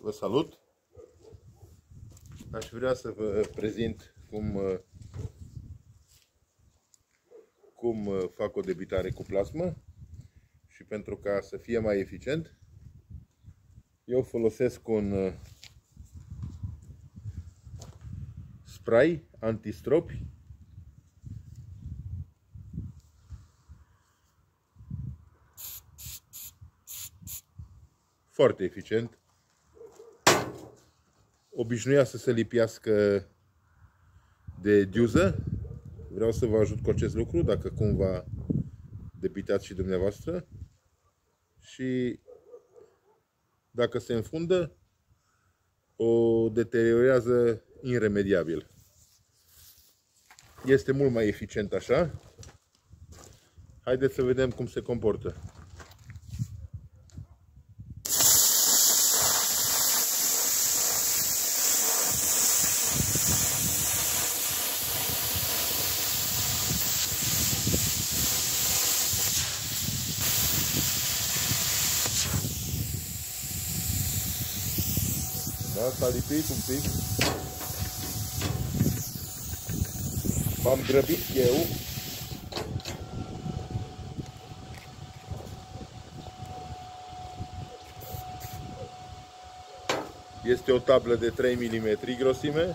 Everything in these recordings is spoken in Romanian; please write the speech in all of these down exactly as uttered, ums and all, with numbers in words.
Vă salut! Aș vrea să vă prezint cum, cum fac o debitare cu plasmă și pentru ca să fie mai eficient, eu folosesc un spray antistropi foarte eficient. Obișnuia să se lipească de diuză. Vreau să vă ajut cu acest lucru, dacă cumva debitați și dumneavoastră. Și dacă se înfundă, o deteriorează iremediabil. Este mult mai eficient așa. Haideți să vedem cum se comportă. Da, s-a lipit un pic. M-am grăbit eu. Este o tablă de trei milimetri grosime.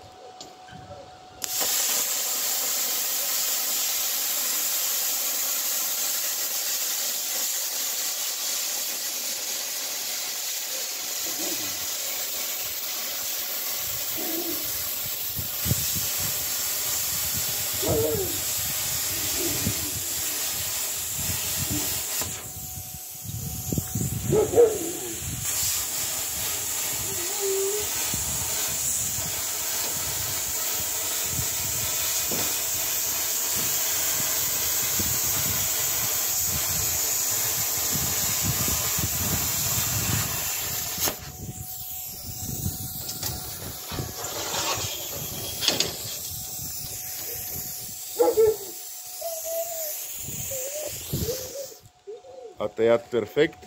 A tăiat perfect.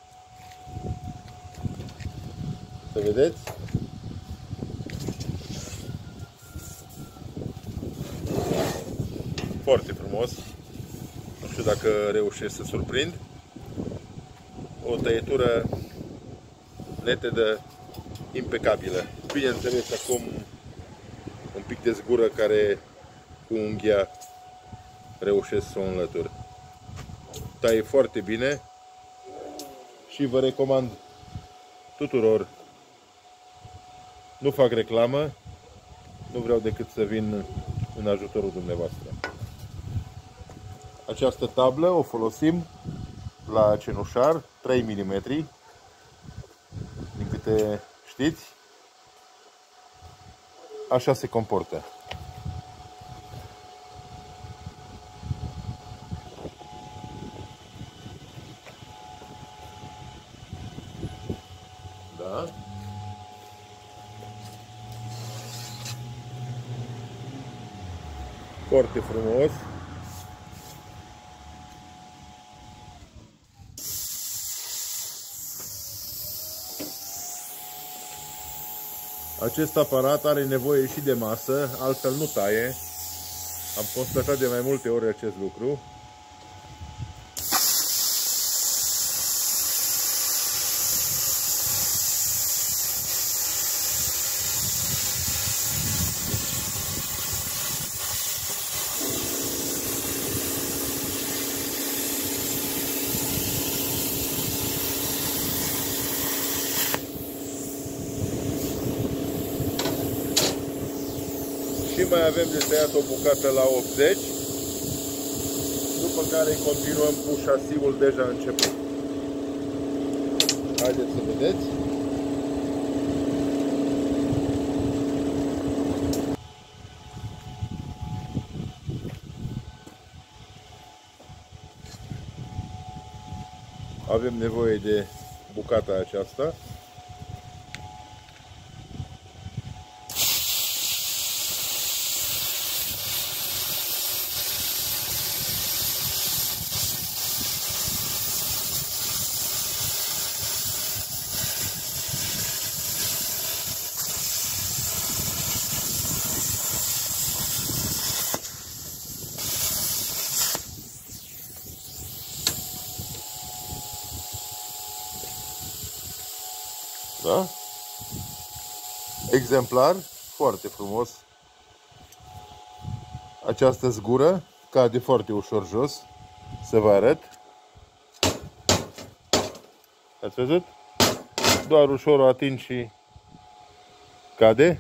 Să vedeți. Foarte frumos. Nu știu dacă reușesc să surprind. O tăietură netedă, impecabilă. Bineînțeles, acum un pic de zgură care cu unghia reușesc să o înlătur. Taie foarte bine și vă recomand tuturor. Nu fac reclamă, nu vreau decât să vin în ajutorul dumneavoastră. Această tablă o folosim la cenușar, trei milimetri, din câte știți. Așa se comportă. Da? Foarte frumos. Acest aparat are nevoie și de masă, altfel nu taie. Am constatat de mai multe ori acest lucru. Și mai avem de tăiat o bucată la optzeci, după care continuăm cu șasiul deja început. Haideți să vedeți. Avem nevoie de bucata aceasta. Da? Exemplar, foarte frumos. Această zgură cade foarte ușor jos. Să vă arăt. Ați văzut? Doar ușor o ating și cade.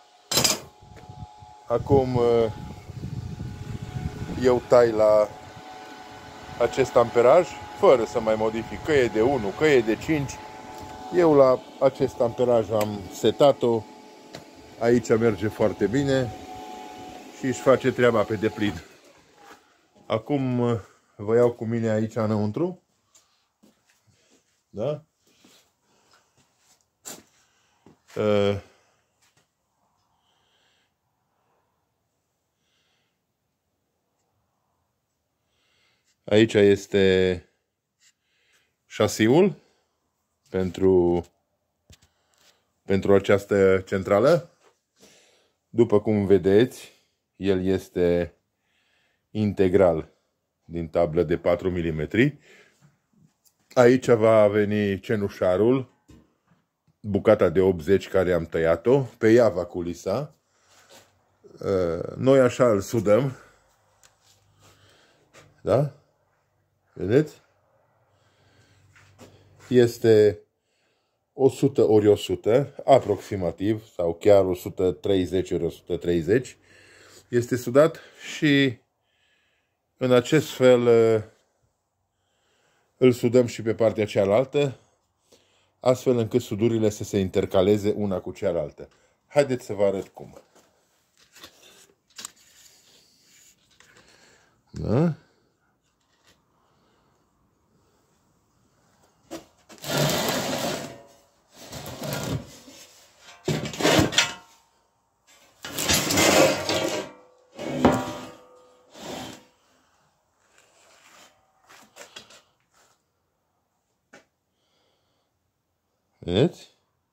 Acum eu tai la acest amperaj, fără să mai modific, că e de unu, că e de cinci. Eu la acest amperaj am setat-o. Aici merge foarte bine și își face treaba pe deplin. Acum vă iau cu mine aici înăuntru. Da? Uh. Aici este șasiul pentru, pentru această centrală. După cum vedeți, el este integral din tablă de patru milimetri. Aici va veni cenușarul, bucata de optzeci care am tăiat-o, pe ea va culisa. Noi așa îl sudăm. Da? Vedeți? Este o sută ori o sută, aproximativ, sau chiar o sută treizeci ori o sută treizeci. Este sudat și în acest fel îl sudăm și pe partea cealaltă, astfel încât sudurile să se intercaleze una cu cealaltă. Haideți să vă arăt cum. Da? Vedeți?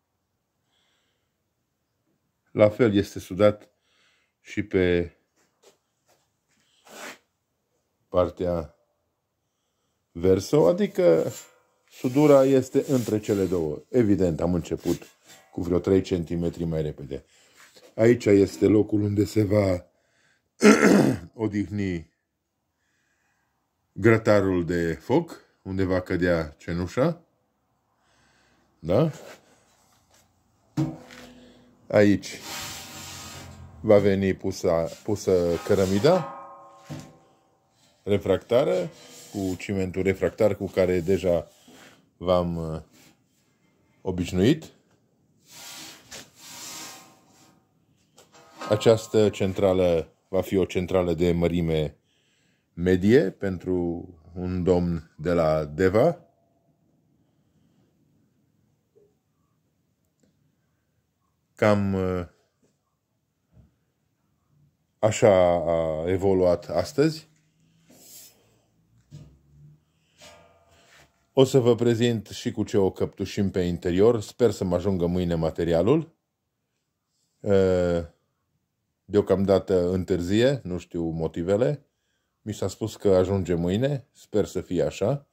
La fel este sudat și pe partea verso, adică sudura este între cele două. Evident, am început cu vreo trei centimetri mai repede. Aici este locul unde se va odihni grătarul de foc, unde va cădea cenușa. Da? Aici va veni pusă, pusă cărămida refractară cu cimentul refractar cu care deja v-am obișnuit. Această centrală va fi o centrală de mărime medie pentru un domn de la Deva. Cam așa a evoluat astăzi. O să vă prezint și cu ce o căptușim pe interior. Sper să mă ajungă mâine materialul. Deocamdată întârzie, nu știu motivele. Mi s-a spus că ajunge mâine. Sper să fie așa.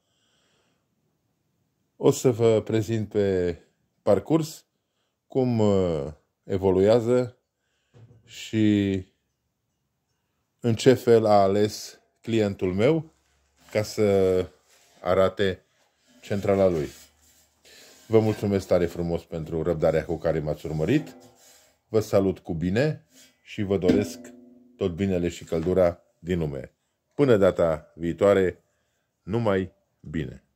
O să vă prezint pe parcurs cum evoluează și în ce fel a ales clientul meu ca să arate centrala lui. Vă mulțumesc tare frumos pentru răbdarea cu care m-ați urmărit. Vă salut cu bine și vă doresc tot binele și căldura din lume. Până data viitoare, numai bine!